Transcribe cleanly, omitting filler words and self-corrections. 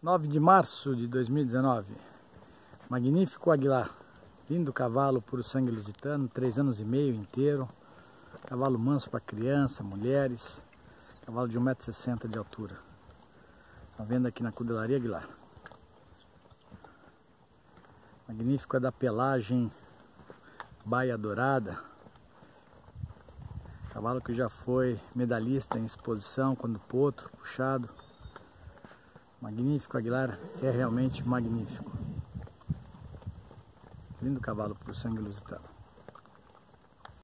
9 de março de 2019, Magnífico Aguilar, lindo cavalo puro sangue lusitano, 3 anos e meio inteiro, cavalo manso para criança, mulheres, cavalo de 1,60 m de altura. Está vendo aqui na Cudelaria Aguilar. Magnífico é da pelagem Baia Dourada, cavalo que já foi medalhista em exposição, quando potro, puxado. Magnífico Aguilar é realmente magnífico. Lindo cavalo por sangue lusitano.